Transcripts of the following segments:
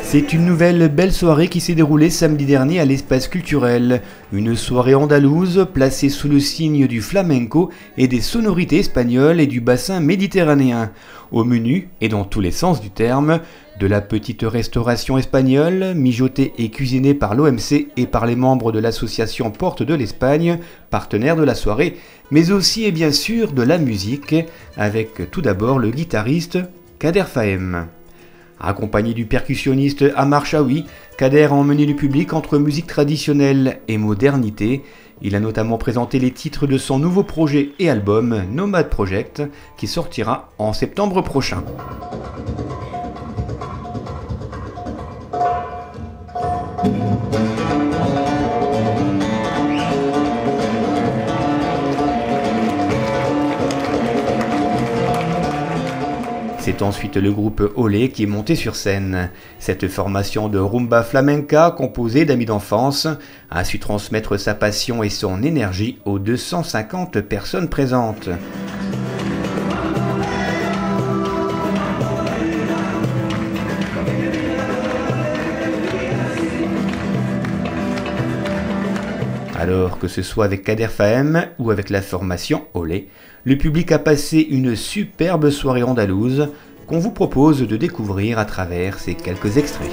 C'est une nouvelle belle soirée qui s'est déroulée samedi dernier à l'espace culturel. Une soirée andalouse placée sous le signe du flamenco et des sonorités espagnoles et du bassin méditerranéen. Au menu, et dans tous les sens du terme, de la petite restauration espagnole, mijotée et cuisinée par l'OMC et par les membres de l'association Porte de l'Espagne, partenaire de la soirée, mais aussi et bien sûr de la musique, avec tout d'abord le guitariste Kader Fahem. Accompagné du percussionniste Amar Chaoui, Kader a emmené le public entre musique traditionnelle et modernité. Il a notamment présenté les titres de son nouveau projet et album Nomad Project, qui sortira en septembre prochain. C'est ensuite le groupe Olé qui est monté sur scène. Cette formation de rumba flamenca, composée d'amis d'enfance, a su transmettre sa passion et son énergie aux 250 personnes présentes. Alors que ce soit avec Kader Fahem ou avec la formation Olé, le public a passé une superbe soirée andalouse qu'on vous propose de découvrir à travers ces quelques extraits.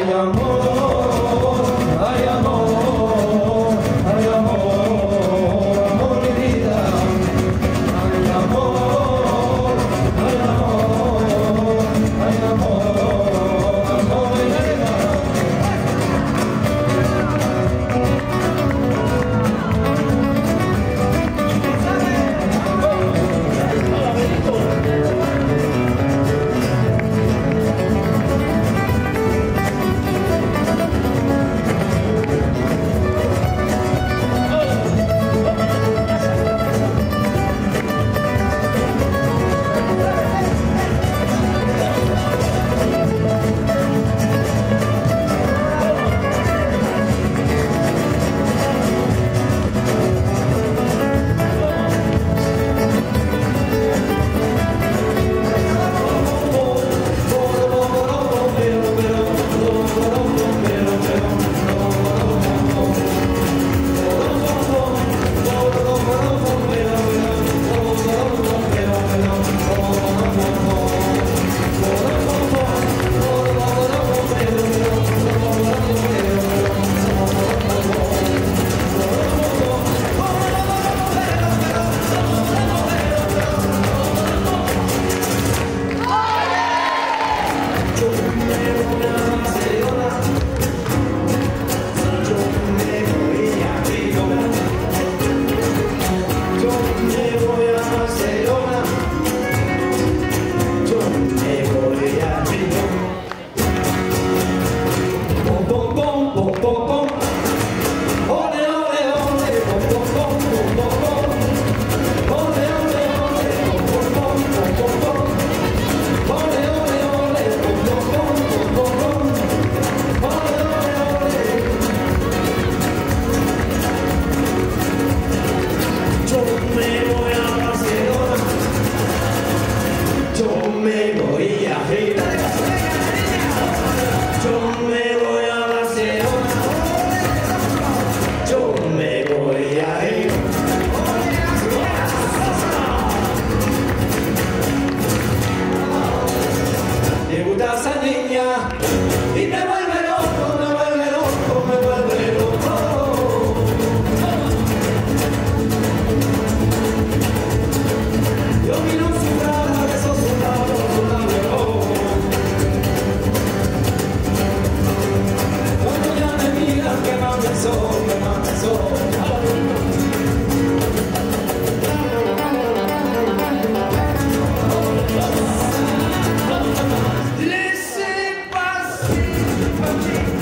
Laissez passer.